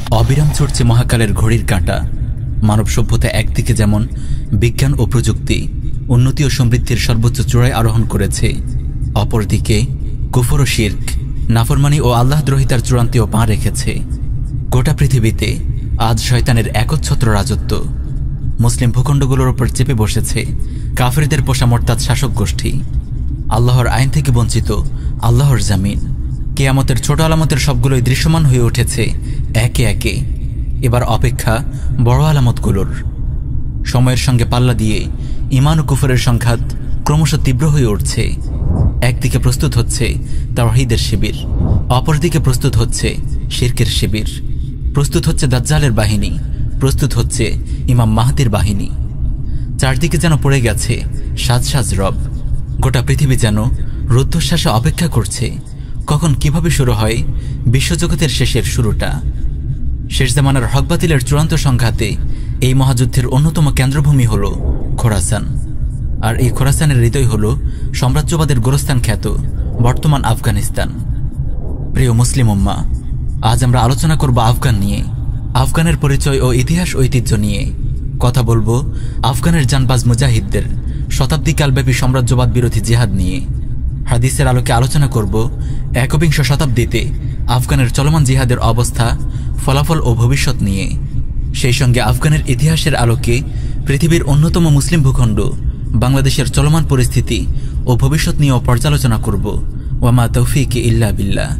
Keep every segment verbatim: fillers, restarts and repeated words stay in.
অবিরাম ছুটছে মহাকালের ঘড়ির কাঁটা। মানব সভ্যতা একদিকে যেমন বিজ্ঞান ও প্রযুক্তি, উন্নতি ও সমৃদ্ধির সর্বোচ্চ চূড়ায় আরোহণ করেছে, অপরদিকে কুফর ও শিরক, নাফরমানি ও আল্লাহদ্রোহিতার চূড়ান্তেও পা রেখেছে। গোটা পৃথিবীতে আজ শয়তানের একচ্ছত্র রাজত্ব। মুসলিম ভূখণ্ডগুলোর ওপর চেপে বসেছে কাফেরদের পোষা মোরতাদ শাসক গোষ্ঠী। আল্লাহর আইন থেকে বঞ্চিত আল্লাহর জামিন। কিয়ামতের ছোট আলামতের সবগুলোই দৃশ্যমান হয়ে উঠেছে একে একে। এবার অপেক্ষা বড় আলামতগুলোর। সময়ের সঙ্গে পাল্লা দিয়ে ঈমান ও কুফরের সংঘাত ক্রমশ তীব্র হয়ে উঠছে। একদিকে প্রস্তুত হচ্ছে তাওহীদের শিবির, অপরদিকে প্রস্তুত হচ্ছে শিরকের শিবির। প্রস্তুত হচ্ছে দাজ্জালের বাহিনী, প্রস্তুত হচ্ছে ইমাম মাহদির বাহিনী। চারদিকে যেন পড়ে গেছে সাজ সাজ রব। গোটা পৃথিবী যেন রুদ্ধশ্বাসে অপেক্ষা করছে কখন কিভাবে শুরু হয় বিশ্বজগতের শেষের শুরুটা। শেষ জামানার হক বাতিলের চূড়ান্ত সংঘাতে এই মহাযুদ্ধের অন্যতম কেন্দ্রভূমি হল খোরাসান। আর এই খোরাসানের হৃদয় হল সাম্রাজ্যবাদের গোরস্থান খ্যাত বর্তমান আফগানিস্তান। প্রিয় মুসলিম উম্মাহ, আজ আমরা আলোচনা করব আফগান নিয়ে, আফগানের পরিচয় ও ইতিহাস ঐতিহ্য নিয়ে। কথা বলবো আফগানের জানবাজ মুজাহিদদের শতাব্দীকালব্যাপী সাম্রাজ্যবাদ বিরোধী জিহাদ নিয়ে। হাদিসের আলোকে আলোচনা করব একবিংশ শতাব্দীতে আফগানের চলমান জিহাদের অবস্থা, ফলাফল ও ভবিষ্যৎ নিয়ে। সেই সঙ্গে আফগানের ইতিহাসের আলোকে পৃথিবীর অন্যতম মুসলিম ভূখণ্ড বাংলাদেশের চলমান পরিস্থিতি ও ভবিষ্যৎ নিয়েও পর্যালোচনা করব। ওয়ামা তৌফিক ইল্লা বিল্লাহ।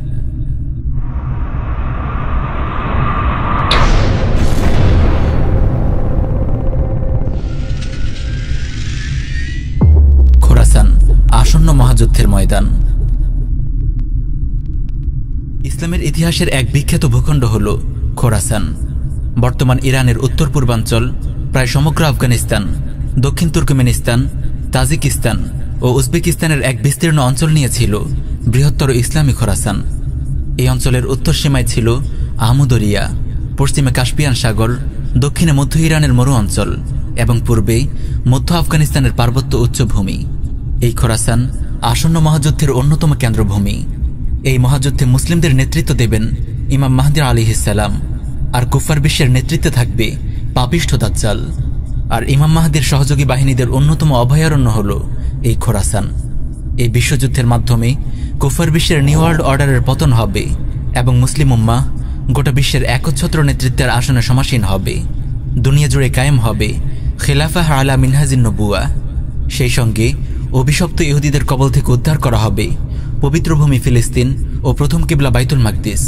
খোরাসান আসন্ন মহাযুদ্ধের ময়দান। ইসলামের ইতিহাসের এক বিখ্যাত ভূখণ্ড হল খোরাসান। বর্তমান ইরানের উত্তর পূর্বাঞ্চল, প্রায় সমগ্র আফগানিস্তান, দক্ষিণ তুর্কমেনিস্তান, তাজিকিস্তান ও উজবেকিস্তানের এক বিস্তীর্ণ অঞ্চল নিয়েছিল বৃহত্তর ইসলামী খোরাসান। এই অঞ্চলের উত্তর সীমায় ছিল আহমদরিয়া, পশ্চিমে কাস্পিয়ান সাগর, দক্ষিণে মধ্য ইরানের মরু অঞ্চল এবং পূর্বে মধ্য আফগানিস্তানের পার্বত্য উচ্চভূমি। এই খোরাসান আসন্ন মহাযুদ্ধের অন্যতম কেন্দ্রভূমি। এই মহাযুদ্ধে মুসলিমদের নেতৃত্ব দেবেন ইমাম মাহদী আলাইহিসসালাম, আর কুফার বিশ্বের নেতৃত্বে থাকবে পাপিষ্ঠ দাজ্জাল। আর ইমাম মাহদীর সহযোগী বাহিনীদের অন্যতম অভয়ারণ্য হল এই খোরাসান। এই বিশ্বযুদ্ধের মাধ্যমে কুফার বিশ্বের নিউ ওয়ার্ল্ড অর্ডারের পতন হবে এবং মুসলিম উম্মাহ গোটা বিশ্বের একচ্ছত্র নেতৃত্বের আসনে সমাসীন হবে। দুনিয়া জুড়ে কায়েম হবে খিলাফা আলা মিনহাজিন নবুয়া। সেই সঙ্গে অভিশপ্ত ইহুদিদের কবল থেকে উদ্ধার করা হবে পবিত্র ভূমি ফিলিস্তিন ও প্রথম কিবলা বাইতুল মাকদিস।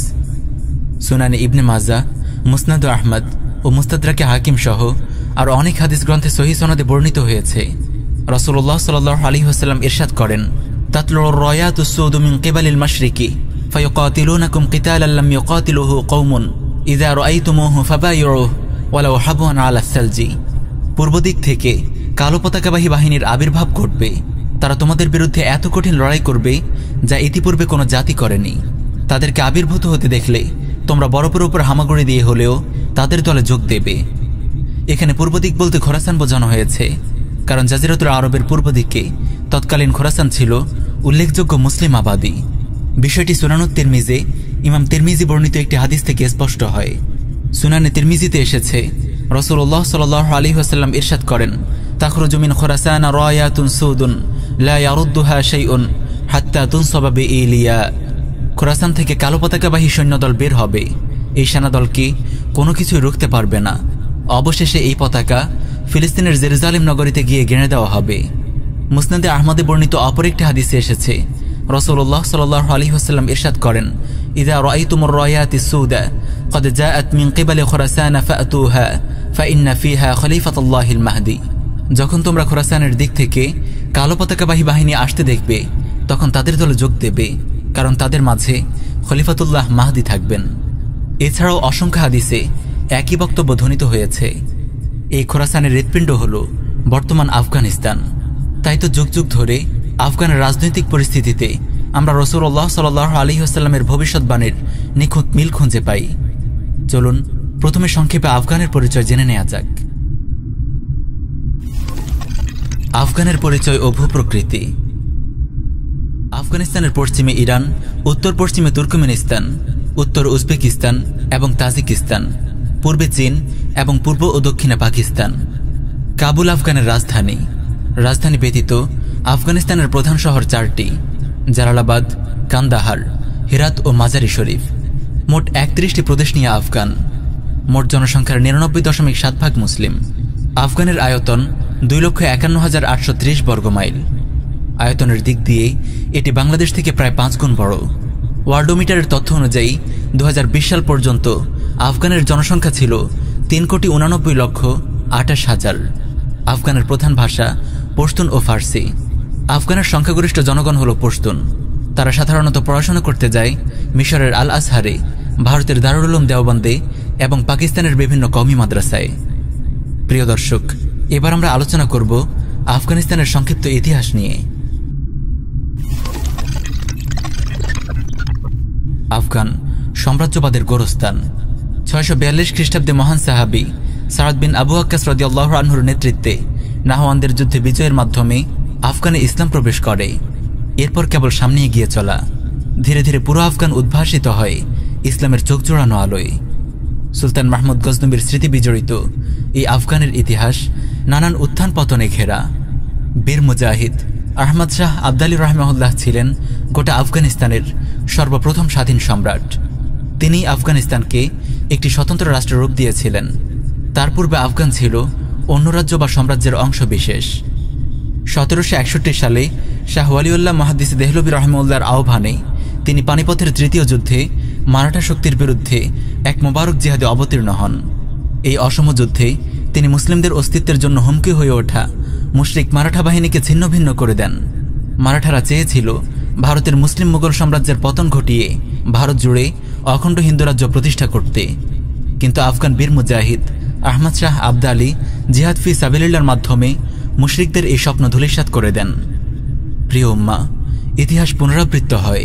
সুনানে ইবনে মাজা, মুসনাদ আহমদ ও মুস্তাদরাকে হাকিম সহ আর অনেক হাদিস গ্রন্থে সহিহ সনদে বর্ণিত হয়েছে, রাসূলুল্লাহ সাল্লাল্লাহু আলাইহি ওয়াসাল্লাম ইরশাদ করেন, তাতলুর রায়াতুস সুদু মিন কিবালিল মাশরিকি ফায়ুকাতিলুনাকুম কিতালান লাম ইউকাতিলুহু কওমুন ইযা রাআইতুমুহু ফাবায়ুহু ওয়ালাউ হাবওয়ান আলা সালজি। পূর্ব দিক থেকে কালো পতাকাবাহী বাহিনীর আবির্ভাব ঘটবে। তারা তোমাদের বিরুদ্ধে এত কঠিন লড়াই করবে যা ইতিপূর্বে কোনো জাতি করেনি। তাদেরকে আবির্ভূত হতে দেখলে তোমরা বরফের উপর হামাগুড়ি দিয়ে হলেও তাদের দলে যোগ দেবে। এখানে পূর্ব দিক বলতে খোরাসান বোঝানো হয়েছে, কারণ জাজিরাতুল আরবের পূর্ব দিকে তৎকালীন খোরাসান ছিল উল্লেখযোগ্য মুসলিম আবাদী। বিষয়টি সুনানুত তিরমিজে ইমাম তিরমিজি বর্ণিত একটি হাদিস থেকে স্পষ্ট হয়। সুনানে তিরমিজিতে এসেছে, রাসূলুল্লাহ সাল্লাল্লাহু আলাইহি ওয়াসাল্লাম ইরশাদ করেন, তাখরুজু মিন খোরাসান রায়াতুন সুদুন লা ইয়ারুদ্দুহা শাইউন হাত্তা তুনসাবা বিইলিয়া। খোরাসান থেকে কালো পতাকাবাহী সৈন্যদল বের হবে। এই সেনাদলকে কোনো কিছুই রুখতে পারবে না। অবশেষে এই পতাকা ফিলিস্তিনের জেরুজালেম নগরীতে গিয়ে গেড়ে দেওয়া হবে। মুসনাদে আহমদে বর্ণিত অপর একটি হাদিসে এসেছে, রাসূলুল্লাহ সাল্লাল্লাহু আলাইহি ওয়াসাল্লাম ইরশাদ করেন, ইযা রাআইতুমুর রায়াতিস সুদা ক্বাদ জাআত মিন কিবালি খোরাসান ফাআতুহা ফাইন্না ফিহা খলিফাতুল্লাহিল মাহদী। যখন তোমরা খোরাসানের দিক থেকে কালো পতাকাবাহী বাহিনী আসতে দেখবে, তখন তাদের দলে যোগ দেবে, কারণ তাদের মাঝে খলিফাতুল্লাহ মাহদী থাকবেন। এছাড়াও অসংখ্য হাদিসে একই বক্তব্য ধ্বনিত হয়েছে। এই খোরাসানের হৃৎপিণ্ড হল বর্তমান আফগানিস্তান। তাই তো যুগ যুগ ধরে আফগানের রাজনৈতিক পরিস্থিতিতে আমরা রাসূলুল্লাহ সাল্লাল্লাহু আলাইহি ওয়াসাল্লামের ভবিষ্যৎবাণীর নিখুঁত মিল খুঁজে পাই। চলুন প্রথমে সংক্ষেপে আফগানের পরিচয় জেনে নেওয়া যাক। আফগানের পরিচয় ও ভূপ্রকৃতি। আফগানিস্তানের পশ্চিমে ইরান, উত্তর পশ্চিমে তুর্কমেনিস্তান, উত্তর উজবেকিস্তান এবং তাজিকিস্তান, পূর্বে চীন এবং পূর্ব ও দক্ষিণে পাকিস্তান। কাবুল আফগানের রাজধানী। রাজধানী ব্যতীত আফগানিস্তানের প্রধান শহর চারটি: জালালাবাদ, কান্দাহার, হেরাত ও মাজারি শরীফ। মোট একত্রিশটি প্রদেশ নিয়ে আফগান। মোট জনসংখ্যার নিরানব্বই দশমিক সাত ভাগ মুসলিম। আফগানের আয়তন দুই লক্ষ একান্ন হাজার আটশো ত্রিশ বর্গমাইল। আয়তনের দিক দিয়ে এটি বাংলাদেশ থেকে প্রায় পাঁচ গুণ বড়। ওয়ার্ল্ডোমিটারের তথ্য অনুযায়ী দু হাজার বিশ সাল পর্যন্ত আফগানের জনসংখ্যা ছিল তিন কোটি উনানব্বই লক্ষ আঠাশ হাজার। আফগানের প্রধান ভাষা পশতুন ও ফার্সি। আফগানের সংখ্যাগরিষ্ঠ জনগণ হল পশতুন। তারা সাধারণত পড়াশোনা করতে যায় মিশরের আল আজহারে, ভারতের দারুল উলুম দেওবন্দে এবং পাকিস্তানের বিভিন্ন কওমি মাদ্রাসায়। প্রিয় দর্শক, এবার আমরা আলোচনা করব আফগানিস্তানের সংক্ষিপ্ত ইতিহাস নিয়ে। আফগান সাম্রাজ্যবাদের গোরস্থান। ছয়শো বিয়াল্লিশ খ্রিস্টাব্দে মহান সাহাবি সাদ বিন আবু ওয়াক্কাস রাদিয়াল্লাহু আনহুর নেতৃত্বে নাহওয়ানদের যুদ্ধে বিজয়ের মাধ্যমে আফগানে ইসলাম প্রবেশ করে। এরপর কেবল সামনে এগিয়ে চলা। ধীরে ধীরে পুরো আফগান উদ্ভাসিত হয় ইসলামের চোখ জোড়ানো আলোয়। সুলতান মাহমুদ গজনবীর স্মৃতি বিজড়িত এই আফগানের ইতিহাস নানান উত্থান পতনে ঘেরা। বীর মুজাহিদ আহমদ শাহ আবদালী রাহমাহুল্লাহ ছিলেন গোটা আফগানিস্তানের সর্বপ্রথম স্বাধীন সম্রাট। তিনি আফগানিস্তানকে একটি স্বতন্ত্র রাষ্ট্রের রূপ দিয়েছিলেন। তার পূর্বে আফগান ছিল অন্য রাজ্য বা সাম্রাজ্যের অংশ বিশেষ। সতেরোশো একষট্টি সালে শাহ ওয়ালিউল্লাহ মুহাদ্দিস দেহলভী রাহিমাহুল্লাহর আহ্বানে তিনি পানিপথের তৃতীয় যুদ্ধে মারাঠা শক্তির বিরুদ্ধে এক মোবারক জিহাদে অবতীর্ণ হন। এই অসম যুদ্ধে তিনি মুসলিমদের অস্তিত্বের জন্য হুমকি হয়ে ওঠা মুশরিক মারাঠা বাহিনীকে ছিন্ন ভিন্ন করে দেন। মারাঠারা চেয়েছিল ভারতের মুসলিম মুঘল সাম্রাজ্যের পতন ঘটিয়ে ভারত জুড়ে অখণ্ড হিন্দু রাজ্য প্রতিষ্ঠা করতে, কিন্তু আফগান বীর মুজাহিদ আহমদ শাহ আবদালী জিহাদ ফি সাবিলিল্লাহর মাধ্যমে মুশরিকদের এই স্বপ্ন ধূলিসাৎ করে দেন। প্রিয় উম্মা, ইতিহাস পুনরাবৃত্ত হয়।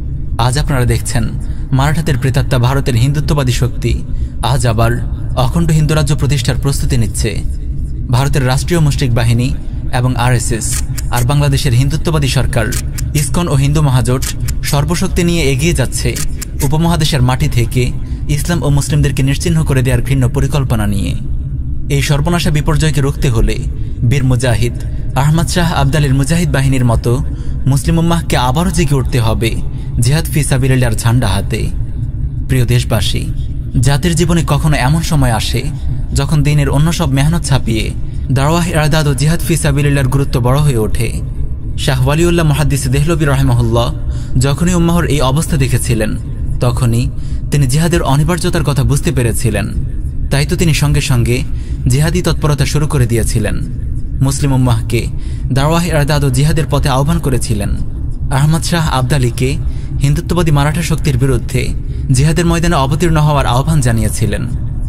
আজ আপনারা দেখছেন মারাঠাদের প্রেতাত্মা ভারতের হিন্দুত্ববাদী শক্তি আজ আবার অখণ্ড হিন্দু রাজ্য প্রতিষ্ঠার প্রস্তুতি নিচ্ছে। ভারতের রাষ্ট্রীয় মুশরিক বাহিনী এবং আরএসএস আর বাংলাদেশের হিন্দুত্ববাদী সরকার ইসকন ও হিন্দু মহাজোট সর্বশক্তি নিয়ে এগিয়ে যাচ্ছে উপমহাদেশের মাটি থেকে ইসলাম ও মুসলিমদেরকে নিশ্চিহ্ন করে দেওয়ার ঘৃণ্য পরিকল্পনা নিয়ে। এই সর্বনাশা বিপর্যয়কে রুখতে হলে বীর মুজাহিদ আহমদ শাহ আবদালীর মুজাহিদ বাহিনীর মতো মুসলিম উম্মাহকে আবারও জেগে উঠতে হবে জিহাদ ফি সাবিলিল্লাহর ঝান্ডা হাতে। প্রিয় দেশবাসী, জাতির জীবনে কখনো এমন সময় আসে যখন দিনের অন্য সব মেহনত ছাপিয়ে দাওয়াহ ইরদাদ ও জিহাদ ফি সাবিলিল্লাহর গুরুত্ব বড় হয়ে ওঠে। শাহ ওয়ালিউল্লাহ মুহাদ্দিস দেহলভী রাহিমাহুল্লাহ যখনই উম্মাহর এই অবস্থা দেখেছিলেন, তখনই তিনি জিহাদের অনিবার্যতার কথা বুঝতে পেরেছিলেন। তাই তো তিনি সঙ্গে সঙ্গে জিহাদি তৎপরতা শুরু করে দিয়েছিলেন। মুসলিম উম্মাহকে দাওয়াহ ইরদাদ ও জিহাদের পথে আহ্বান করেছিলেন। আহমদ শাহ আবদালীকে হিন্দুত্ববাদী মারাঠা শক্তির বিরুদ্ধে জিহাদের ময়দানে অবতীর্ণ হওয়ার আহ্বান জানিয়েছিলেন।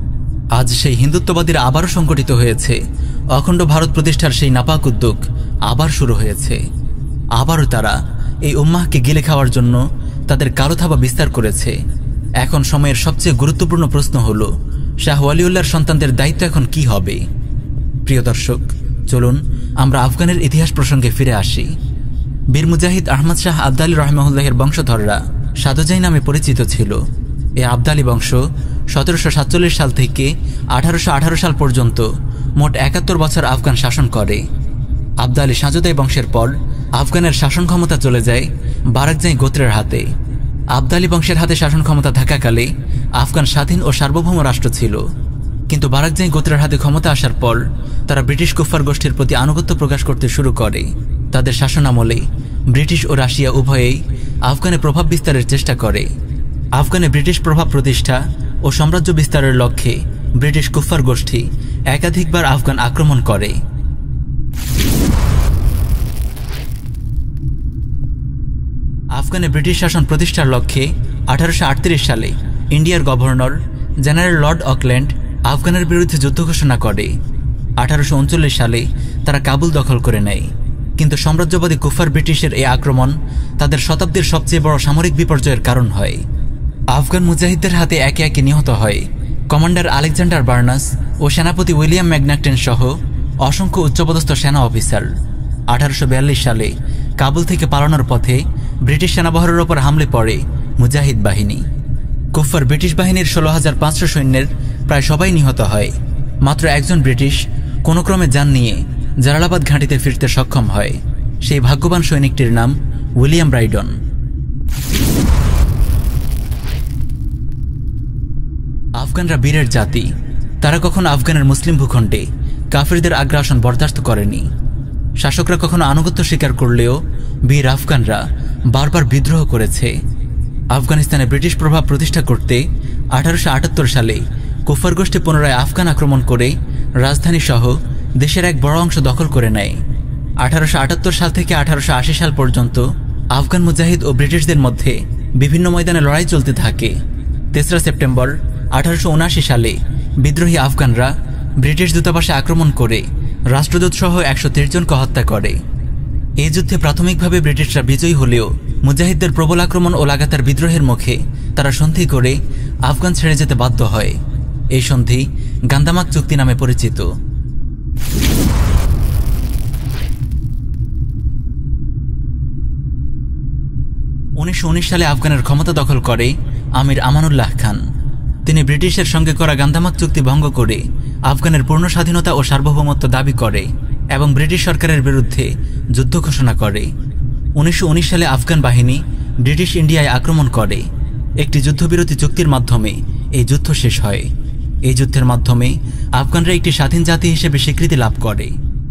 আজ সেই হিন্দুত্ববাদীরা আবারও সংগঠিত হয়েছে। অখণ্ড ভারত প্রতিষ্ঠার সেই নাপাক উদ্যোগ আবার শুরু হয়েছে। আবারও তারা এই উম্মাহকে গিলে খাওয়ার জন্য তাদের কালো থাবা বিস্তার করেছে। এখন সময়ের সবচেয়ে গুরুত্বপূর্ণ প্রশ্ন হল, শাহ ওয়ালিউল্লাহর সন্তানদের দায়িত্ব এখন কি হবে? প্রিয় দর্শক, চলুন আমরা আফগানের ইতিহাস প্রসঙ্গে ফিরে আসি। বীর মুজাহিদ আহমদ শাহ আবদালী রাহিমাহুল্লাহের বংশধররা সাদোজাই নামে পরিচিত ছিল। এ আবদালী বংশ সতেরোশো সাতচল্লিশ সাল থেকে আঠারোশো আঠারো সাল পর্যন্ত মোট একাত্তর বছর আফগান শাসন করে। আবদালী সাজোদাই বংশের পর আফগানের শাসন ক্ষমতা চলে যায় বারাকজাই গোত্রের হাতে। আবদালী বংশের হাতে শাসন ক্ষমতা থাকাকালে আফগান স্বাধীন ও সার্বভৌম রাষ্ট্র ছিল, কিন্তু বারাকজাই গোত্রের হাতে ক্ষমতা আসার পর তারা ব্রিটিশ কুফফার গোষ্ঠীর প্রতি আনুগত্য প্রকাশ করতে শুরু করে। তাদের শাসনামলে ব্রিটিশ ও রাশিয়া উভয়েই আফগানে প্রভাব বিস্তারের চেষ্টা করে। আফগানে ব্রিটিশ প্রভাব প্রতিষ্ঠা ও সাম্রাজ্য বিস্তারের লক্ষ্যে ব্রিটিশ কুফফার গোষ্ঠী একাধিকবার আফগান আক্রমণ করে। আফগানে ব্রিটিশ শাসন প্রতিষ্ঠার লক্ষ্যে আঠারোশো আটত্রিশ সালে ইন্ডিয়ার গভর্নর জেনারেল লর্ড অকল্যান্ড আফগানের বিরুদ্ধে যুদ্ধ ঘোষণা করে। আঠারোশো উনচল্লিশ সালে তারা কাবুল দখল করে নেয়, কিন্তু সাম্রাজ্যবাদী কুফার ব্রিটিশের এই আক্রমণ তাদের শতাব্দীর সবচেয়ে বড় সামরিক বিপর্যয়ের কারণ হয়। আফগান মুজাহিদদের হাতে একে একে নিহত হয় কমান্ডার আলেকজান্ডার বার্নাস ও সেনাপতি উইলিয়াম ম্যাকনাক্টেন সহ অসংখ্য উচ্চপদস্থ সেনা অফিসার। আঠারোশো বিয়াল্লিশ সালে কাবুল থেকে পালানোর পথে ব্রিটিশ সেনাবহরের ওপর হামলে পড়ে মুজাহিদ বাহিনী। কুফার ব্রিটিশ বাহিনীর ষোলো হাজার পাঁচশো সৈন্যের প্রায় সবাই নিহত হয়। মাত্র একজন ব্রিটিশ কোনো ক্রমে যান নিয়ে জালালাবাদ ঘাঁটিতে ফিরতে সক্ষম হয়। সেই ভাগ্যবান সৈনিকটির নাম উইলিয়াম ব্রাইডন। আফগানরা বীরের জাতি। তারা কখনো আফগানের মুসলিম ভূখণ্ডে কাফিরদের আগ্রাসন বরদাস্ত করেনি। শাসকরা কখনো আনুগত্য স্বীকার করলেও বীর আফগানরা বারবার বিদ্রোহ করেছে। আফগানিস্তানে ব্রিটিশ প্রভাব প্রতিষ্ঠা করতে আঠারোশো আটাত্তর সালে কুফার গোষ্ঠী পুনরায় আফগান আক্রমণ করে রাজধানী সহ দেশের এক বড় অংশ দখল করে নেয়। আঠারোশো আটাত্তর সাল থেকে আঠারোশো আশি সাল পর্যন্ত আফগান মুজাহিদ ও ব্রিটিশদের মধ্যে বিভিন্ন ময়দানে লড়াই চলতে থাকে। তেসরা সেপ্টেম্বর আঠারোশো উনআশি সালে বিদ্রোহী আফগানরা ব্রিটিশ দূতাবাসে আক্রমণ করে রাষ্ট্রদূত সহ একশো তেইশ জনকে হত্যা করে। এই যুদ্ধে প্রাথমিকভাবে ব্রিটিশরা বিজয়ী হলেও মুজাহিদদের প্রবল আক্রমণ ও লাগাতার বিদ্রোহের মুখে তারা সন্ধি করে আফগান ছেড়ে যেতে বাধ্য হয়। এই সন্ধি গান্দামাক চুক্তি নামে পরিচিত। উনিশশো উনিশ সালে আফগানের ক্ষমতা দখল করে আমির আমানুল্লাহ খান। তিনি ব্রিটিশের সঙ্গে করা গান্দামাক চুক্তি ভঙ্গ করে আফগানের পূর্ণ স্বাধীনতা ও সার্বভৌমত্ব দাবি করে এবং ব্রিটিশ সরকারের বিরুদ্ধে যুদ্ধ ঘোষণা করে। উনিশশো উনিশ সালে আফগান বাহিনী ব্রিটিশ ইন্ডিয়ায় আক্রমণ করে। একটি যুদ্ধবিরতি চুক্তির মাধ্যমে এই যুদ্ধ শেষ হয়। এই যুদ্ধের মাধ্যমে আফগানরা একটি স্বাধীন জাতি হিসেবে স্বীকৃতি লাভ করে।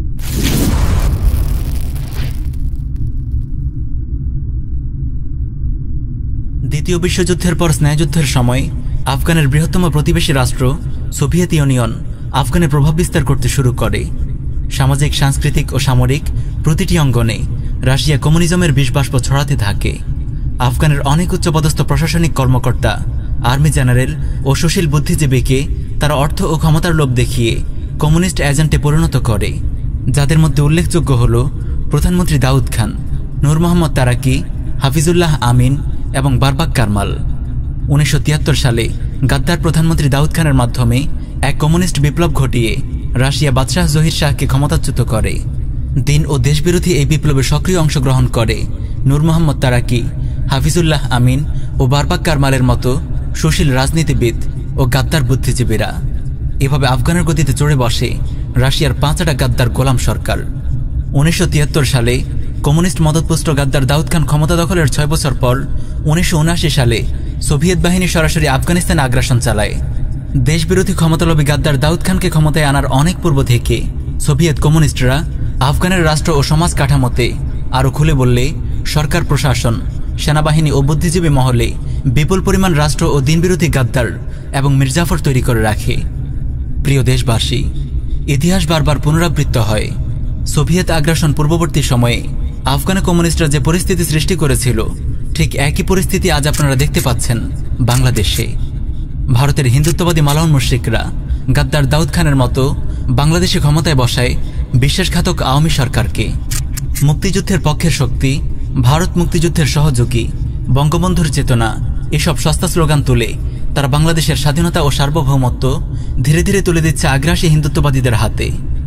দ্বিতীয় বিশ্বযুদ্ধের পর স্নায়ুযুদ্ধের সময় আফগানের বৃহত্তম প্রতিবেশী রাষ্ট্র সোভিয়েত ইউনিয়ন আফগানে প্রভাব বিস্তার করতে শুরু করে। সামাজিক, সাংস্কৃতিক ও সামরিক প্রতিটি অঙ্গনে রাশিয়া কমিউনিজমের বিষবাষ্প ছড়াতে থাকে। আফগানের অনেক উচ্চপদস্থ প্রশাসনিক কর্মকর্তা, আর্মি জেনারেল ও সুশীল বুদ্ধিজীবীকে তারা অর্থ ও ক্ষমতার লোভ দেখিয়ে কমিউনিস্ট এজেন্টে পরিণত করে, যাদের মধ্যে উল্লেখযোগ্য হল প্রধানমন্ত্রী দাউদ খান, নূর মোহাম্মদ তারাকি, হাফিজুল্লাহ আমিন এবং বারবাক কারমাল। উনিশশো তিয়াত্তর সালে গাদ্দার প্রধানমন্ত্রী দাউদ খানের মাধ্যমে এক কমিউনিস্ট বিপ্লব ঘটিয়ে রাশিয়া বাদশাহ জহির শাহকে ক্ষমতাচ্যুত করে। দিন ও দেশবিরোধী এই বিপ্লবে সক্রিয় অংশগ্রহণ করে নূর মোহাম্মদ তারাকি, হাফিজুল্লাহ আমিন ও বারবাক কারমালের মতো সুশীল রাজনীতিবিদ ও গাদ্দার বুদ্ধিজীবীরা। এভাবে আফগানের গতিতে চড়ে বসে রাশিয়ার পাঁচটা গাদ্দার গোলাম সরকার। উনিশশো তিয়াত্তর সালে কমিউনিস্ট মদতপুষ্ট গাদ্দার দাউদ খান ক্ষমতা দখলের ছয় বছর পর উনিশশো উনআশি সালে সোভিয়েত বাহিনী সরাসরি আফগানিস্তানে আগ্রাসন চালায়। দেশবিরোধী ক্ষমতালোভী গাদ্দার দাউদ খানকে ক্ষমতায় আনার অনেক পূর্ব থেকে সোভিয়েত কমিউনিস্টরা আফগানের রাষ্ট্র ও সমাজ কাঠামোতে আরও খুলে বললে সরকার, প্রশাসন, সেনাবাহিনী ও বুদ্ধিজীবী মহলে বিপুল পরিমাণ রাষ্ট্র ও দিনবিরোধী গাদ্দার এবং মির্জাফর তৈরি করে রাখে। প্রিয় দেশবাসী, ইতিহাস বারবার পুনরাবৃত্ত হয়। সোভিয়েত আগ্রাসন পূর্ববর্তী সময়ে আফগান কমিউনিস্টরা যে পরিস্থিতি সৃষ্টি করেছিল, ঠিক একই পরিস্থিতি আজ আপনারা দেখতে পাচ্ছেন বাংলাদেশে। ভারতের হিন্দুত্ববাদী মালাউন মুশরিকরা গাদ্দার দাউদ খানের মতো বাংলাদেশে ক্ষমতায় বসায় বিশ্বাসঘাতক আওয়ামী সরকারকে। মুক্তিযুদ্ধের পক্ষের শক্তি, ভারত মুক্তিযুদ্ধের সহযোগী, বঙ্গবন্ধুর চেতনা, এসব সস্তা স্লোগান তুলে তারা বাংলাদেশের স্বাধীনতা ও সার্বভৌমত্ব ধীরে ধীরে তুলে দিচ্ছে আগ্রাসী হিন্দুত্ববাদীদের হাতে।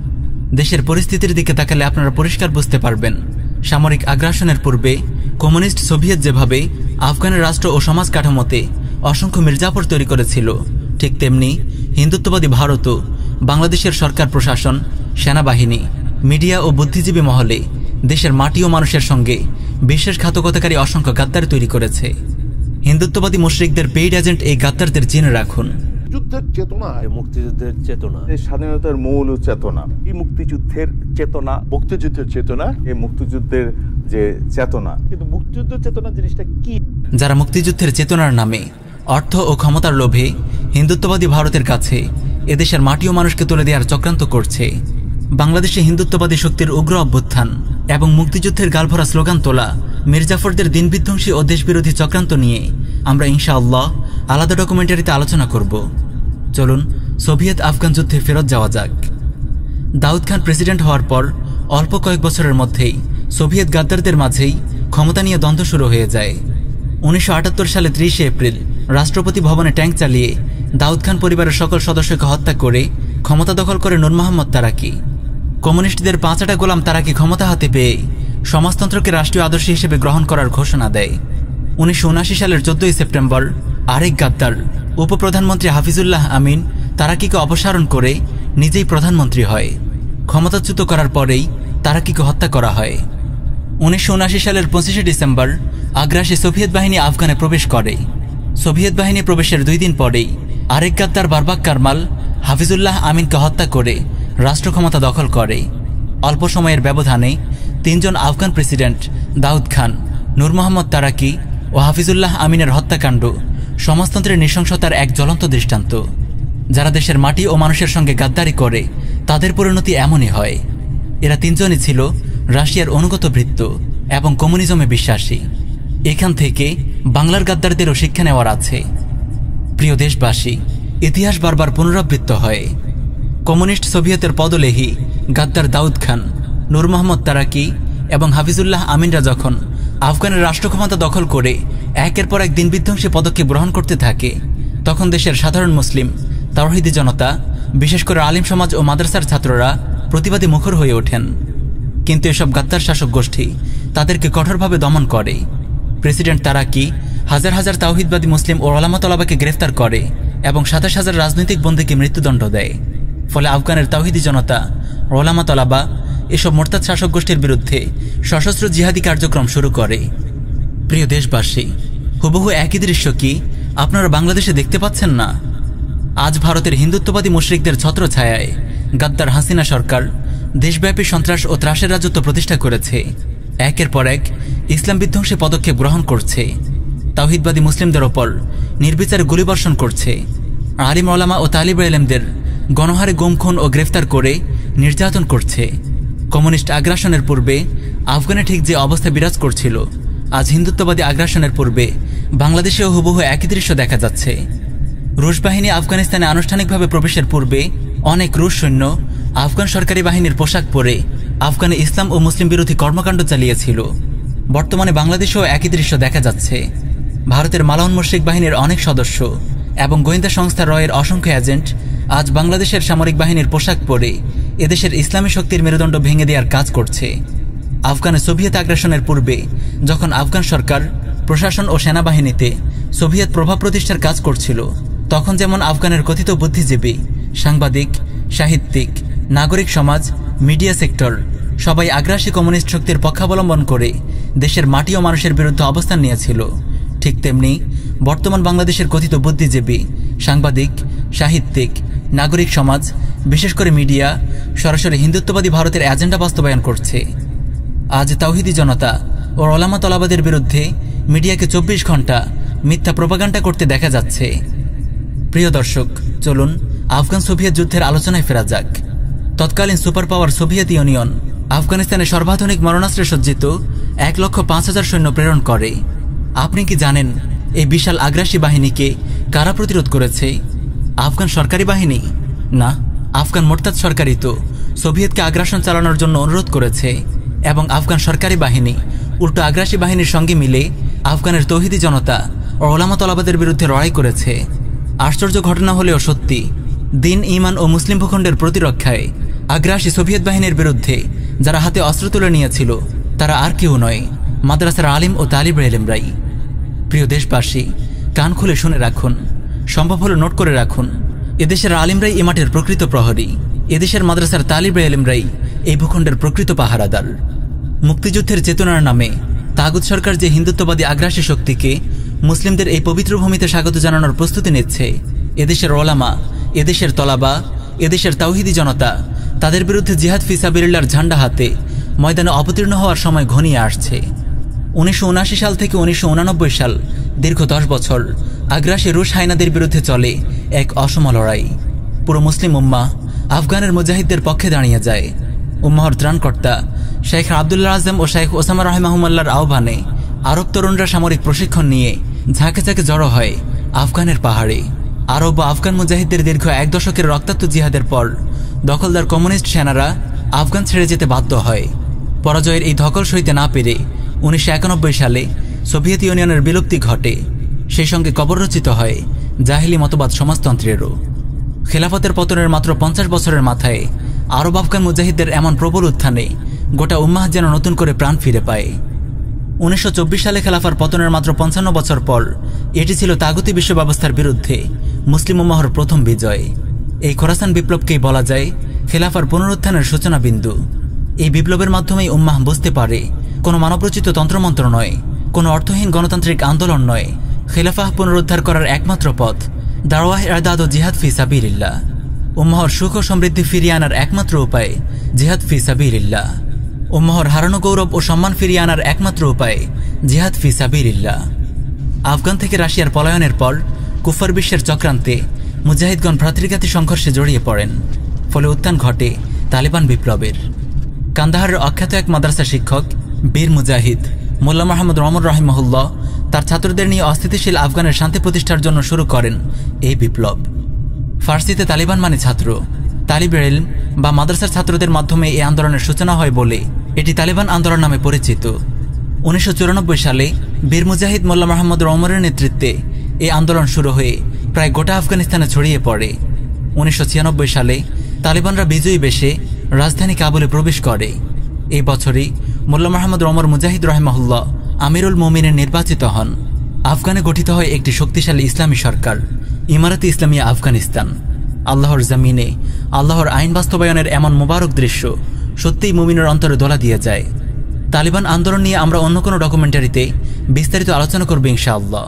দেশের পরিস্থিতির দিকে তাকালে আপনারা পরিষ্কার বুঝতে পারবেন, সামরিক আগ্রাসনের পূর্বে কমিউনিস্ট সোভিয়েত যেভাবে আফগানের রাষ্ট্র ও সমাজ কাঠামোতে অসংখ্য মির্জাফর তৈরি করেছিল, ঠিক তেমনি হিন্দুত্ববাদী ভারতও বাংলাদেশের সরকার, প্রশাসন, সেনাবাহিনী, মিডিয়া ও বুদ্ধিজীবী মহলে দেশের মাটি ও মানুষের সঙ্গে বিশ্বাসঘাতকতাকারী অসংখ্য গাদ্দার তৈরি করেছে। হিন্দুত্ববাদী মুশরিকদের পেইড এজেন্ট এই গাদ্দারদের জেনে রাখুন। যুদ্ধের চেতনা, মুক্তিযুদ্ধের চেতনা, স্বাধীনতার মূল চেতনা, এই মুক্তিযুদ্ধের চেতনা, মুক্তিযুদ্ধের চেতনা, এই মুক্তিযুদ্ধের যে চেতনা। কিন্তু মুক্তিযুদ্ধের চেতনা জিনিসটা কি? যারা মুক্তিযুদ্ধের চেতনার নামে অর্থ ও ক্ষমতার লোভে হিন্দুত্ববাদী ভারতের কাছে এদেশের মাটি ও মানুষকে তুলে দেওয়ার চক্রান্ত করছে, বাংলাদেশে হিন্দুত্ববাদী শক্তির উগ্র অভ্যুত্থান এবং মুক্তিযুদ্ধের গালভরা স্লোগান তোলা মির্জাফরদের দিনবিধ্বংসী ও দেশবিরোধী চক্রান্ত নিয়ে আমরা ইনশাআল্লাহ আলাদা ডকুমেন্টারিতে আলোচনা করব। চলুন সোভিয়েত আফগান যুদ্ধে ফেরত যাওয়া যাক। দাউদ খান প্রেসিডেন্ট হওয়ার পর অল্প কয়েক বছরের মধ্যেই সোভিয়েত গাদ্দারদের মাঝেই ক্ষমতা নিয়ে দ্বন্দ্ব শুরু হয়ে যায়। উনিশশো আটাত্তর সালে ত্রিশে এপ্রিল রাষ্ট্রপতি ভবনে ট্যাঙ্ক চালিয়ে দাউদ খান পরিবারের সকল সদস্যকে হত্যা করে ক্ষমতা দখল করে নূর মোহাম্মদ তারাকি। কমিউনিস্টদের পাঁচটা গোলাম তারাকি ক্ষমতা হাতে পেয়ে সমাজতন্ত্রকে রাষ্ট্রীয় আদর্শ হিসেবে গ্রহণ করার ঘোষণা দেয়। উনিশশো উনআশি সালের চোদ্দই সেপ্টেম্বর আরেক গাদ্দার উপপ্রধানমন্ত্রী হাফিজুল্লাহ আমিন তারাকিকে অপসারণ করে নিজেই প্রধানমন্ত্রী হয়। ক্ষমতাচ্যুত করার পরেই তারাকিকে হত্যা করা হয়। উনিশশো উনআশি সালের পঁচিশে ডিসেম্বর আগ্রাসী সোভিয়েত বাহিনী আফগানে প্রবেশ করে। সোভিয়েত বাহিনী প্রবেশের দুই দিন পরেই আরেক গাদ্দার বারবাক কারমাল হাফিজুল্লাহ আমিনকে হত্যা করে রাষ্ট্র ক্ষমতা দখল করে। অল্প সময়ের ব্যবধানে তিনজন আফগান প্রেসিডেন্ট দাউদ খান, নূর মোহাম্মদ তারাকি ও হাফিজুল্লাহ আমিনের হত্যাকাণ্ড সমাজতন্ত্রের নৃশংসতার এক জ্বলন্ত দৃষ্টান্ত। যারা দেশের মাটি ও মানুষের সঙ্গে গাদ্দারি করে তাদের পরিণতি এমনই হয়। এরা তিনজনই ছিল রাশিয়ার অনুগত ভৃত্য এবং কমিউনিজমে বিশ্বাসী। এখান থেকে বাংলার গাদ্দারদেরও শিক্ষা নেওয়ার আছে। প্রিয় দেশবাসী, ইতিহাস বারবার পুনরাবৃত্ত হয়। কমিউনিস্ট সোভিয়েতের পদলেহী গাদ্দার দাউদ খান, নূর মোহাম্মদ তারাকি এবং হাফিজুল্লাহ আমিনরা যখন আফগানের রাষ্ট্র ক্ষমতা দখল করে একের পর এক দিনবিধ্বংসী পদক্ষেপ গ্রহণ করতে থাকে, তখন দেশের সাধারণ মুসলিম তাওহীদি জনতা, বিশেষ করে আলিম সমাজ ও মাদ্রাসার ছাত্ররা প্রতিবাদী মুখর হয়ে ওঠেন। কিন্তু এসব গাদ্দার শাসক গোষ্ঠী তাদেরকে কঠোরভাবে দমন করে। প্রেসিডেন্ট তারাকি হাজার হাজার তাওহীদবাদী মুসলিম ও ওলামা তলাবাকে গ্রেফতার করে এবং সাতাশ হাজার রাজনৈতিক বন্দীকে মৃত্যুদণ্ড দেয়। ফলে আফগানের তাওহীদি জনতা, ওলামা তলাবা এসব মোরতাদ শাসক গোষ্ঠীর বিরুদ্ধে সশস্ত্র জিহাদি কার্যক্রম শুরু করে। প্রিয় দেশবাসী, হুবহু একই দৃশ্য কি আপনারা বাংলাদেশে দেখতে পাচ্ছেন না? আজ ভারতের হিন্দুত্ববাদী মুশরিকদের ছত্রছায়ায় গাদ্দার হাসিনা সরকার দেশব্যাপী সন্ত্রাস ও ত্রাসের রাজত্ব প্রতিষ্ঠা করেছে। একের পর এক ইসলাম বিধ্বংসী পদক্ষেপ গ্রহণ করছে। তাওহীদবাদী মুসলিমদের ওপর নির্বিচারে গুলিবর্ষণ করছে। আলিম ওলামা ও তালিব ইলমদের গণহারে গুম, খুন ও গ্রেফতার করে নির্যাতন করছে। কমিউনিস্ট আগ্রাসনের পূর্বে আফগানে ঠিক যে অবস্থা বিরাজ করছিল, আজ হিন্দুত্ববাদী আগ্রাসনের পূর্বে বাংলাদেশেও হুবহু একই দৃশ্য দেখা যাচ্ছে। রুশ বাহিনী আফগানিস্তানে আনুষ্ঠানিকভাবে প্রবেশের পূর্বে অনেক রুশ সৈন্য আফগান সরকারি বাহিনীর পোশাক পরে আফগানে ইসলাম ও মুসলিম বিরোধী কর্মকাণ্ড চালিয়েছিল। বর্তমানে বাংলাদেশেও একই দৃশ্য দেখা যাচ্ছে। ভারতের মালাউন মুশরিক বাহিনীর অনেক সদস্য এবং গোয়েন্দা সংস্থা রয়ের অসংখ্য এজেন্ট আজ বাংলাদেশের সামরিক বাহিনীর পোশাক পরে এদেশের ইসলামী শক্তির মেরুদণ্ড ভেঙে দেওয়ার কাজ করছে। আফগানে সোভিয়েত আগ্রাসনের পূর্বে যখন আফগান সরকার, প্রশাসন ও সেনাবাহিনীতে সোভিয়েত প্রভাব প্রতিষ্ঠার কাজ করছিল, তখন যেমন আফগানের কথিত বুদ্ধিজীবী, সাংবাদিক, সাহিত্যিক, নাগরিক সমাজ, মিডিয়া সেক্টর সবাই আগ্রাসী কমিউনিস্ট শক্তির পক্ষাবলম্বন করে দেশের মাটি ও মানুষের বিরুদ্ধে অবস্থান নিয়েছিল, ঠিক তেমনি বর্তমান বাংলাদেশের কথিত বুদ্ধিজীবী, সাংবাদিক, সাহিত্যিক, নাগরিক সমাজ, বিশেষ করে মিডিয়া সরাসরি হিন্দুত্ববাদী ভারতের এজেন্ডা বাস্তবায়ন করছে। আজ তাওহীদি জনতা ও ওলামা তলাবাদের বিরুদ্ধে মিডিয়াকে চব্বিশ ঘন্টা মিথ্যা প্রোপাগান্ডা করতে দেখা যাচ্ছে। প্রিয় দর্শক, চলুন আফগান সোভিয়েত যুদ্ধের আলোচনায় ফেরা যাক। তৎকালীন সুপার পাওয়ার সোভিয়েত ইউনিয়ন আফগানিস্তানে সর্বাধুনিক মারণাস্ত্রে সজ্জিত এক লক্ষ পাঁচ হাজার সৈন্য প্রেরণ করে। আপনি কি জানেন এই বিশাল আগ্রাসী বাহিনীকে কারা প্রতিরোধ করেছে? আফগান সরকারি বাহিনী না, আফগান মোরতাদ সরকারই তো সোভিয়েতকে আগ্রাসন চালানোর জন্য অনুরোধ করেছে এবং আফগান সরকারি বাহিনী উল্টো আগ্রাসী বাহিনীর সঙ্গে মিলে আফগানের তৌহিদি জনতা ও ওলামা তলাবাদের বিরুদ্ধে লড়াই করেছে। আশ্চর্য ঘটনা হলেও সত্যি, দিন, ইমান ও মুসলিম ভূখণ্ডের প্রতিরক্ষায় আগ্রাসী সোভিয়েত বাহিনীর বিরুদ্ধে যারা হাতে অস্ত্র তুলে নিয়েছিল তারা আর কেউ নয়, মাদ্রাসার আলিম ও তালিব ইলমরাই। প্রিয় দেশবাসী, কান খুলে শুনে রাখুন, সম্ভব হলে নোট করে রাখুন। এদেশের আলিমরাই এ মাঠের প্রকৃত প্রহরী, এদেশের মাদ্রাসার তালিব ইলমরাই এই ভূখণ্ডের প্রকৃত পাহারাদার। মুক্তিযুদ্ধের চেতনার নামে তাগুত সরকার যে হিন্দুত্ববাদী আগ্রাসী শক্তিকে মুসলিমদের এই পবিত্র ভূমিতে স্বাগত জানানোর প্রস্তুতি নিচ্ছে, এদেশের ওলামা, এদেশের তলাবা, এদেশের তাওহীদি জনতা তাদের বিরুদ্ধে জিহাদ ফি সাবিলিল্লাহর ঝান্ডা হাতে ময়দানে অবতীর্ণ হওয়ার সময় ঘনিয়ে আসছে। উনিশশো উনআশি সাল থেকে উনিশশো উনানব্বই সাল দীর্ঘ দশ বছর আগ্রাসী রুশ হায়নাদের বিরুদ্ধে চলে এক অসম লড়াই। পুরো মুসলিম উম্মাহ আফগানের মুজাহিদদের পক্ষে দাঁড়িয়ে যায়। উম্মাহর ত্রাণকর্তা শেখ আবদুল্লাহ আজম ও শেখ ওসামা রাহিমাহুল্লাহর আহ্বানে আরব তরুণরা সামরিক প্রশিক্ষণ নিয়ে ঝাঁকে ঝাঁকে জড়ো হয় আফগানের পাহাড়ে। আরব ও আফগান মুজাহিদদের দীর্ঘ এক দশকের রক্তাক্ত জিহাদের পর দখলদার কমিউনিস্ট সেনারা আফগান ছেড়ে যেতে বাধ্য হয়। পরাজয়ের এই ধকল সইতে না পেরে উনিশশো একানব্বই সালে সোভিয়েত ইউনিয়নের বিলুপ্তি ঘটে। সেই সঙ্গে কবররচিত হয় জাহিলি মতবাদ সমাজতন্ত্রেরও। খেলাফতের পতনের মাত্র পঞ্চাশ বছরের মাথায় আরব আফগান মুজাহিদদের এমন প্রবল উত্থানে গোটা উম্মাহ যেন নতুন করে প্রাণ ফিরে পায়। উনিশশো চব্বিশ সালে খেলাফার পতনের মাত্র পঞ্চান্ন বছর পর এটি ছিল তাগুতি বিশ্ব ব্যবস্থার বিরুদ্ধে মুসলিম উম্মাহর প্রথম বিজয়। এই খোরাসান বিপ্লবকেই বলা যায় খেলাফার পুনরুত্থানের সূচনা বিন্দু। এই বিপ্লবের মাধ্যমেই উম্মাহ বুঝতে পারে কোনো মানবরচিত তন্ত্রমন্ত্র নয়, কোনো অর্থহীন গণতান্ত্রিক আন্দোলন নয়, খেলাফাহ পুনরুদ্ধার করার একমাত্র পথ দাওয়াহ ইরদাদ ও জিহাদ ফি সাবিলিল্লাহ। উম্মাহর সুখ ও সমৃদ্ধি ফিরিয়ে আনার একমাত্র উপায় জিহাদ ফি সাবিলিল্লাহ। উম্মাহর হারানো গৌরব ও সম্মান ফিরিয়ে আনার একমাত্র উপায় জিহাদ ফি সাবিলিল্লাহ। আফগান থেকে রাশিয়ার পলায়নের পর কুফার বিশ্বের চক্রান্তে মুজাহিদগণ ভ্রাতৃঘাতী সংঘর্ষে জড়িয়ে পড়েন, ফলে উত্থান ঘটে তালেবান বিপ্লবের। কান্দাহারের অখ্যাত এক মাদ্রাসা শিক্ষক বীর মুজাহিদ মোল্লা মোহাম্মদ রহমান রাহিমাহুল্লাহ তার ছাত্রদের নিয়ে অস্থিতিশীল আফগানের শান্তি প্রতিষ্ঠার জন্য শুরু করেন এই বিপ্লব। ফার্সিতে তালিবান মানে ছাত্র, তালিবে ইলম বা মাদ্রাসার ছাত্রদের মাধ্যমে এই আন্দোলনের সূচনা হয় বলে এটি তালিবান আন্দোলন নামে পরিচিত। উনিশশো চুরানব্বই সালে বীর মুজাহিদ মোল্লা মোহাম্মদ রহমানের নেতৃত্বে এই আন্দোলন শুরু হয়ে প্রায় গোটা আফগানিস্তানে ছড়িয়ে পড়ে। উনিশশো ছিয়ানব্বই সালে তালিবানরা বিজয়ী বেশে রাজধানী কাবুলে প্রবেশ করে। এই বছরই মোল্লা মোহাম্মদ রহমান মুজাহিদ রাহিমাহুল্লাহ আমিরুল মুমিনের নির্বাচিত হন। আফগানে গঠিত হয় একটি শক্তিশালী ইসলামী সরকার, ইমারাতে ইসলামিয়া আফগানিস্তান। আল্লাহর জমিনে আল্লাহর আইন বাস্তবায়নের এমন মোবারক দৃশ্য সত্যিই মুমিনের অন্তরে দোলা দিয়ে যায়। তালিবান আন্দোলন নিয়ে আমরা অন্য কোনো ডকুমেন্টারিতে বিস্তারিত আলোচনা করব ইনশাআল্লাহ।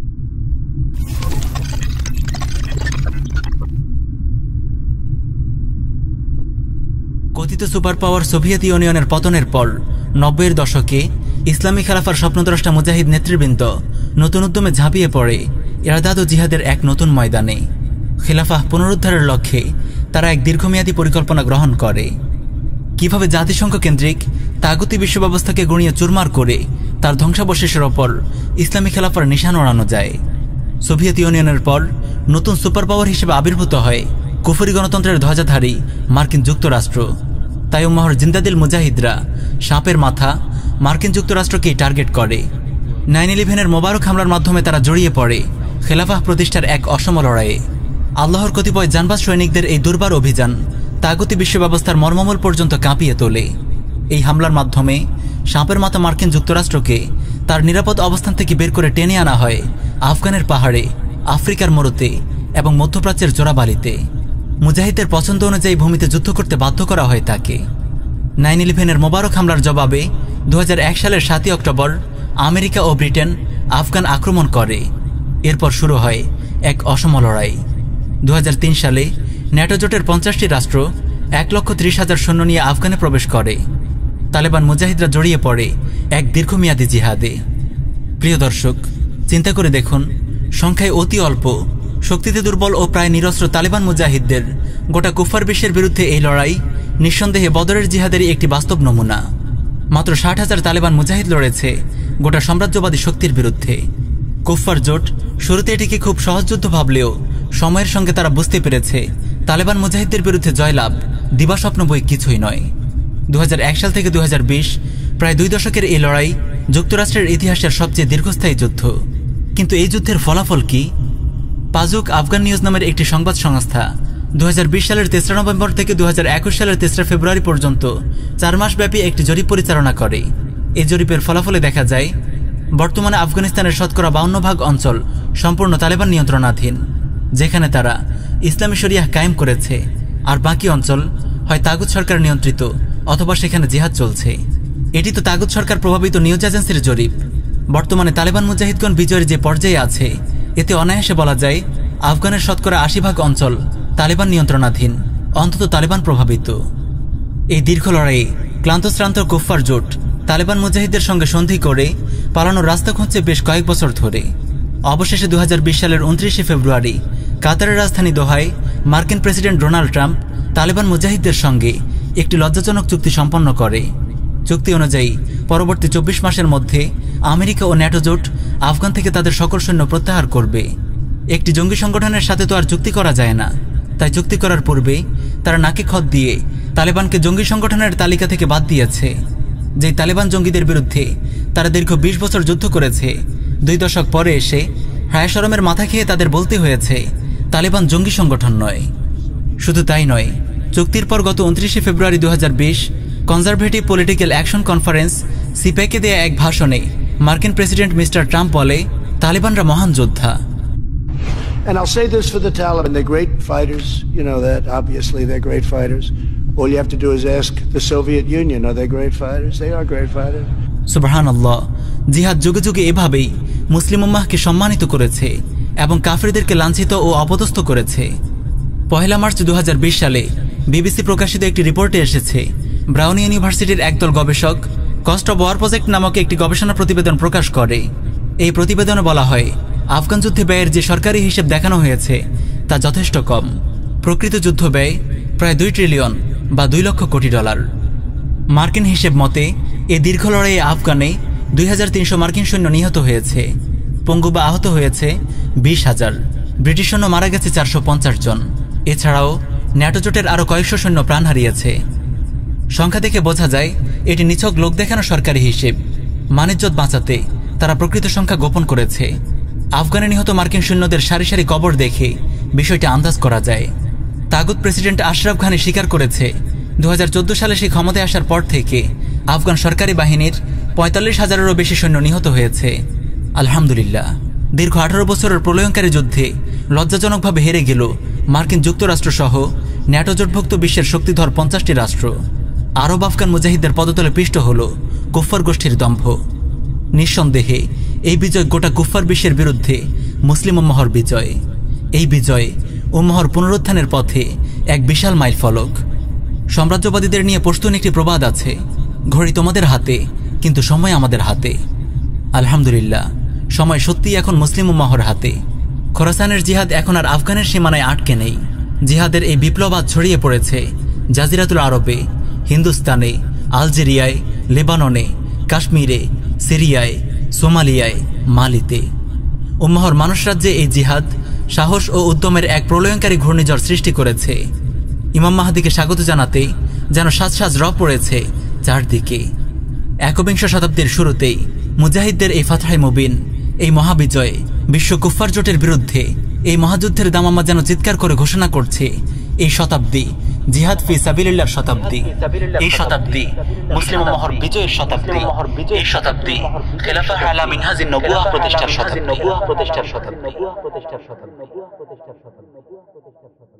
কথিত সুপার পাওয়ার সোভিয়েত ইউনিয়নের পতনের পর নব্বইয়ের দশকে ইসলামী খেলাফার স্বপ্নদ্রষ্টা মুজাহিদ নেতৃবৃন্দ নতুন উদ্যমে ঝাঁপিয়ে পড়ে ইরদাদ ও জিহাদের এক নতুন ময়দানে। খেলাফাহ পুনরুদ্ধারের লক্ষ্যে তারা এক দীর্ঘমেয়াদী পরিকল্পনা গ্রহণ করে। কিভাবে জাতিসংঘ কেন্দ্রিক তাগুতি বিশ্ব ব্যবস্থাকে গুঁড়িয়ে চুরমার করে তার ধ্বংসাবশেষের ওপর ইসলামী খেলাফার নিশান ওড়ানো যায়। সোভিয়েত ইউনিয়নের পর নতুন সুপার পাওয়ার হিসেবে আবির্ভূত হয় কুফরি গণতন্ত্রের ধ্বজাধারী মার্কিন যুক্তরাষ্ট্র। তাই উম্মাহর জিন্দাদিল মুজাহিদরা সাপের মাথা মার্কিন যুক্তরাষ্ট্রকেই টার্গেট করে। নাইন ইলেভেনের মোবারক হামলার মাধ্যমে তারা জড়িয়ে পড়ে খেলাফাহ প্রতিষ্ঠার এক অসম লড়াইয়ে। আল্লাহর কতিপয় জানবাজ সৈনিকদের এই দুর্বার অভিযান তাগুতি বিশ্ব ব্যবস্থার মর্মমূল পর্যন্ত কাঁপিয়ে তোলে। এই হামলার মাধ্যমে সাপের মাথা মার্কিন যুক্তরাষ্ট্রকে তার নিরাপদ অবস্থান থেকে বের করে টেনে আনা হয় আফগানের পাহাড়ে, আফ্রিকার মরুতে এবং মধ্যপ্রাচ্যের জোড়াবালিতে। মুজাহিদের পছন্দ অনুযায়ী ভূমিতে যুদ্ধ করতে বাধ্য করা হয় তাকে। নাইন ইলেভেনের মোবারক হামলার জবাবে দু হাজার এক সালের সাতই অক্টোবর আমেরিকা ও ব্রিটেন আফগান আক্রমণ করে। এরপর শুরু হয় এক অসম লড়াই। দু হাজার তিন সালে ন্যাটো জোটের পঞ্চাশটি রাষ্ট্র এক লক্ষ ত্রিশ হাজার সৈন্য নিয়ে আফগানে প্রবেশ করে। তালেবান মুজাহিদরা জড়িয়ে পড়ে এক দীর্ঘমেয়াদী জিহাদে। প্রিয় দর্শক, চিন্তা করে দেখুন, সংখ্যায় অতি অল্প, শক্তিতে দুর্বল ও প্রায় নিরস্ত্র তালেবান মুজাহিদদের গোটা কুফার বিশ্বের বিরুদ্ধে এই লড়াই নিঃসন্দেহে বদরের জিহাদেরই একটি বাস্তব নমুনা। মাত্র ষাট হাজার তালেবান মুজাহিদ লড়েছে গোটা সাম্রাজ্যবাদী শক্তির বিরুদ্ধে। কুফার জোট শুরুতে এটিকে খুব সহজ যুদ্ধ ভাবলেও সময়ের সঙ্গে তারা বুঝতে পেরেছে তালেবান মুজাহিদদের বিরুদ্ধে জয়লাভ দিবাস্বপ্ন বই কিছুই নয়। দু হাজার এক সাল থেকে দু হাজার বিশ প্রায় দুই দশকের এই লড়াই যুক্তরাষ্ট্রের ইতিহাসের সবচেয়ে দীর্ঘস্থায়ী যুদ্ধ। কিন্তু এই যুদ্ধের ফলাফল কি? পাজুক আফগান নিউজ নামের একটি সংবাদ সংস্থা দু হাজার বিশ সালের তেসরা নভেম্বর থেকে দু হাজার একুশ সালের তেসরা ফেব্রুয়ারি পর্যন্ত চার মাস ব্যাপী একটি জরিপ পরিচালনা করে। এই জরিপের ফলাফলে দেখা যায় বর্তমানে আফগানিস্তানের শতকরা বাউন্ন ভাগ অঞ্চল সম্পূর্ণ তালেবান নিয়ন্ত্রণাধীন, যেখানে তারা ইসলামী শরিয়াহ কায়েম করেছে, আর বাকি অঞ্চল হয় তাগুত সরকার নিয়ন্ত্রিত অথবা সেখানে জিহাদ চলছে। এটি তো তাগুত সরকার প্রভাবিত নিউজ এজেন্সির জরিপ। বর্তমানে তালেবান মুজাহিদগণ বিজয়ের যে পর্যায়ে আছে, এতে অনায়াসে বলা যায় আফগানের শতকরা আশি ভাগ অঞ্চল তালেবান নিয়ন্ত্রণাধীন, অন্তত তালেবান প্রভাবিত। এই দীর্ঘ লড়াইয়ে ক্লান্তশ্রান্ত কুফফার জোট তালেবান মুজাহিদদের সঙ্গে সন্ধি করে পালানোর রাস্তা খুঁজছে বেশ কয়েক বছর ধরে। অবশেষে দু হাজার বিশ সালের উনত্রিশে ফেব্রুয়ারি কাতারের রাজধানী দোহায় মার্কিন প্রেসিডেন্ট ডোনাল্ড ট্রাম্প তালেবান মুজাহিদদের সঙ্গে একটি লজ্জাজনক চুক্তি সম্পন্ন করে। চুক্তি অনুযায়ী পরবর্তী চব্বিশ মাসের মধ্যে আমেরিকা ও ন্যাটো জোট আফগান থেকে তাদের সকল সৈন্য প্রত্যাহার করবে। একটি জঙ্গি সংগঠনের সাথে তো আর চুক্তি করা যায় না, তাই চুক্তি করার পূর্বে তারা নাকে খত দিয়ে তালেবানকে জঙ্গি সংগঠনের তালিকা থেকে বাদ দিয়েছে। যেই তালেবান জঙ্গিদের বিরুদ্ধে তারা দীর্ঘ বিশ বছর যুদ্ধ করেছে, দুই দশক পরে এসে হায় শরমের মাথা খেয়ে তাদের বলতে হয়েছে তালেবান জঙ্গি সংগঠন নয়। শুধু তাই নয়, চুক্তির পর গত উনত্রিশে ফেব্রুয়ারি দু হাজার বিশ কনজারভেটিভ পলিটিক্যাল অ্যাকশন কনফারেন্স সিপেকে দেয়া এক ভাষণে মার্কিন প্রেসিডেন্ট মিস্টার ট্রাম্প বলে, তালিবানরা মহান যোদ্ধা। And I'll say this for the Taliban, they're great fighters, you know that, obviously they're great fighters. All you have to do is ask the Soviet Union, are they great fighters? They are great fighters. সুবহানাল্লাহ। জিহাদ যুগে যুগে এভাবেই মুসলিম উম্মাহকে সম্মানিত করেছে এবং কাফিরদেরকে লাঞ্ছিত ও অপদস্থ করেছে। পহেলা মার্চ দু হাজার বিশ সালে বিবিসি প্রকাশিত একটি রিপোর্টে এসেছে, ব্রাউন ইউনিভার্সিটির একদল গবেষক কস্ট অব ওয়ার প্রজেক্ট নামক একটি গবেষণা প্রতিবেদন প্রকাশ করে। এই প্রতিবেদনে বলা হয়, আফগান যুদ্ধে ব্যয়ের যে সরকারি হিসেব দেখানো হয়েছে তা যথেষ্ট কম। প্রকৃত যুদ্ধ ব্যয় প্রায় দুই ট্রিলিয়ন বা দুই লক্ষ কোটি ডলার। মার্কিন হিসেব মতে এই দীর্ঘ লড়াইয়ে আফগানে দুই হাজার তিনশো মার্কিন সৈন্য নিহত হয়েছে, পঙ্গু বা আহত হয়েছে বিশ হাজার, ব্রিটিশ সৈন্য মারা গেছে চারশো পঞ্চাশ জন। এছাড়াও ন্যাটো জোটের আরও কয়েকশো সৈন্য প্রাণ হারিয়েছে। সংখ্যা দেখে বোঝা যায় এটি নিছক লোক দেখানো সরকারি হিসেব। মানিজ্যত বাঁচাতে তারা প্রকৃত সংখ্যা গোপন করেছে। আফগানে নিহত মার্কিন সৈন্যদের সারি সারি কবর দেখে বিষয়টি আন্দাজ করা যায়। তাগুত প্রেসিডেন্ট আশরাফ ঘানি স্বীকার করেছে, দু হাজার চোদ্দ সালে সে ক্ষমতায় আসার পর থেকে আফগান সরকারি বাহিনীর পঁয়তাল্লিশ হাজারেরও বেশি সৈন্য নিহত হয়েছে। আলহামদুলিল্লাহ, দীর্ঘ আঠারো বছরের প্রলয়ঙ্কারী যুদ্ধে লজ্জাজনকভাবে হেরে গেল মার্কিন যুক্তরাষ্ট্র সহ ন্যাটো জোটভুক্ত বিশ্বের শক্তিধর পঞ্চাশটি রাষ্ট্র। আরব আফগান মুজাহিদদের পদতলে পিষ্ট হল কুফফার গোষ্ঠীর দম্ভ। নিঃসন্দেহে এই বিজয় গোটা কুফফার বিশ্বের বিরুদ্ধে মুসলিম উম্মাহর বিজয়। এই বিজয় উম্মাহর পুনরুত্থানের পথে এক বিশাল মাইল ফলক। সাম্রাজ্যবাদীদের নিয়ে পশতুন একটি প্রবাদ আছে, ঘড়ি তোমাদের হাতে কিন্তু সময় আমাদের হাতে। আলহামদুলিল্লাহ, সময় সত্যিই এখন মুসলিম উম্মাহর হাতে। খোরাসানের জিহাদ এখন আর আফগানের সীমানায় আটকে নেই। জিহাদের এই বিপ্লব আজ ছড়িয়ে পড়েছে জাজিরাতুল আরবে, হিন্দুস্তানে, আলজেরিয়ায়, লেবাননে, কাশ্মীরে, সিরিয়ায়, সোমালিয়ায়, মালিতে। উম্মাহর মানুষ রাজ্যে এই জিহাদ সাহস ও উদ্যমের এক প্রলয়ঙ্কারী ঘূর্ণিঝড় সৃষ্টি করেছে। ইমাম মাহদিকে স্বাগত জানাতে যেন সাজ সাজ রব পড়েছে চারদিকে। একবিংশ শতাব্দীর শুরুতেই মুজাহিদদের এই ফাতহে মুবিন, এই মহাবিজয় বিশ্ব কুফফার জোটের বিরুদ্ধে এই মহাযুদ্ধের দামামা যেন চিৎকার করে ঘোষণা করছে, এই শতাব্দী জিহাদ ফি সাবিলিল্লাহর শতাব্দী, এই শতাব্দী মুসলিম উম্মাহর বিজয়ের শতাব্দী, এই শতাব্দী খেলাফা আলা মিনহাজিন নবুওয়াহ প্রতিষ্ঠার শতাব্দী।